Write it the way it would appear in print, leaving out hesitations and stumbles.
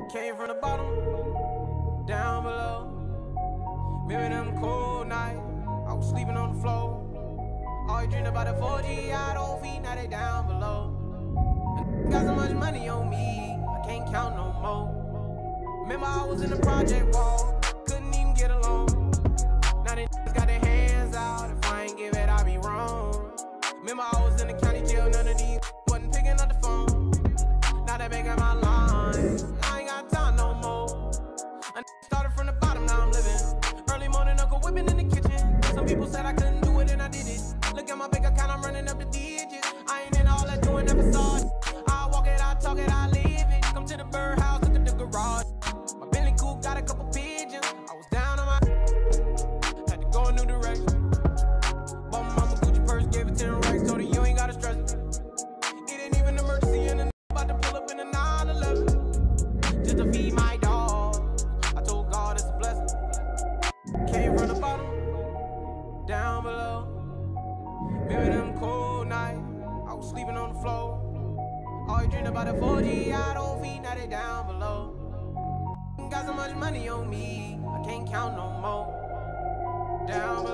Came from the bottom, down below. Remember them cold nights, I was sleeping on the floor. Always dreamed about the 4G, I don't feed, now they down below. And got so much money on me, I can't count no more. Remember I was in the project wall, couldn't even get along. Now they got their hands out, if I ain't give it, I be wrong. Remember I was in the county jail, none of these wasn't picking up the phone. Now they making my lines, I ain't got time no more. I started from the bottom, now I'm living. Early morning, Uncle whipping in the kitchen. Some people said I couldn't do it and I did it. Look at my bank account, I'm running up the digits. I ain't in all that doing that facade. I walk it, I talk it, I live it. Come to the birdhouse, look at the garage. My Bentley coupe got a couple pigeons. I was down on my had to go a new direction. Bought my mama Gucci purse, gave it 10 racks. Told her you ain't gotta stress it. It ain't even an emergency and about to pull up in a 911 just to feed my dog. I told God it's a blessing. Came from the bottom, down below. Remember them cold nights, I was sleeping on the floor. Always dreamed about the 4G, I don't feed, now they down below. Got so much money on me, I can't count no more. Down